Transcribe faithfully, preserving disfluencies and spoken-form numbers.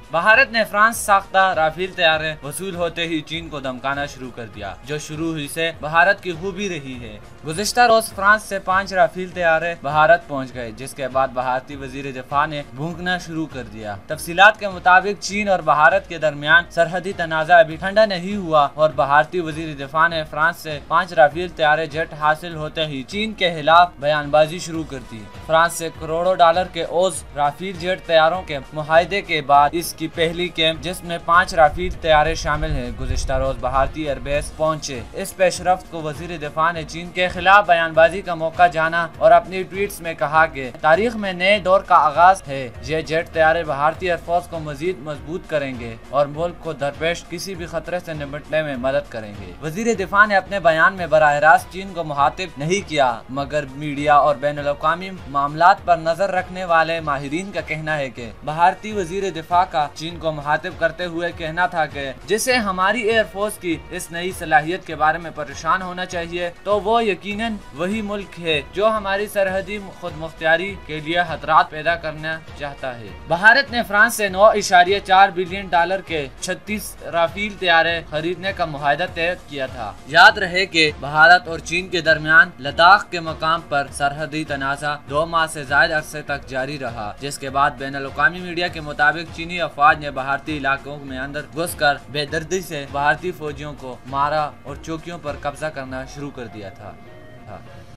بھارت نے فرانس ساختہ رافیل طیارے وصول ہوتے ہی چین کو دھمکانا شروع کر دیا، جو شروع ہی سے بھارت کی خوبی رہی ہے۔ گزشتہ روز فرانس سے پانچ رافیل طیارے بھارت پہنچ گئے، جس کے بعد بھارتی وزیر دفاع نے بھونکنا شروع کر دیا۔ تفصیلات کے مطابق چین اور بھارت کے درمیان سرحدی تنازع ابھی ٹھنڈا نہیں ہوا اور بھارتی وزیر دفاع نے فرانس سے پانچ رافیل طیارے جیٹ حاصل ہوتے ہی چین کے خلاف بیان بازی شروع کر دی۔ فرانس سے کروڑوں ڈالر کے اوز رافیل جیٹ طیاروں کے معاہدے کے بعد اس کی پہلی کیمپ، جس میں پانچ رافیل طیارے شامل ہیں، گزشتہ روز بھارتی ایئر بیس پہنچے۔ اس پیش رفت کو وزیر دفاع نے چین کے خلاف بیان بازی کا موقع جانا اور اپنی ٹویٹس میں کہا کہ تاریخ میں نئے دور کا آغاز ہے۔ یہ جیٹ طیارے بھارتی ایئر فورس کو مزید مضبوط کریں گے اور ملک کو درپیش کسی بھی خطرے سے نمٹنے میں مدد کریں گے۔ وزیر دفاع نے اپنے بیان میں براہ راست چین کو مخاطب نہیں کیا، مگر میڈیا اور بین الاقوامی معاملات پر نظر رکھنے والے ماہرین کا کہنا ہے کہ بھارتی وزیر دفاع کا چین کو مخاطب کرتے ہوئے کہنا تھا کہ جسے ہماری ایئر فورس کی اس نئی صلاحیت کے بارے میں پریشان ہونا چاہیے تو وہ یقیناً وہی ملک ہے جو ہماری سرحدی خود مختاری کے لیے خطرات پیدا کرنا چاہتا ہے۔ بھارت نے فرانس سے نو اشاریہ چار بلین ڈالر کے چھتیس رافیل طیارے خریدنے کا معاہدہ طے کیا تھا۔ یاد رہے کہ بھارت اور چین کے درمیان لداخ کے مقام پر سرحدی تنازع دو ماہ سے زائد عرصے تک جاری رہا، جس کے بعد بین الاقوامی میڈیا کے مطابق چینی افواج نے بھارتی علاقوں میں اندر گھس کر بے دردی سے بھارتی فوجیوں کو مارا اور چوکیوں پر قبضہ کرنا شروع کر دیا تھا۔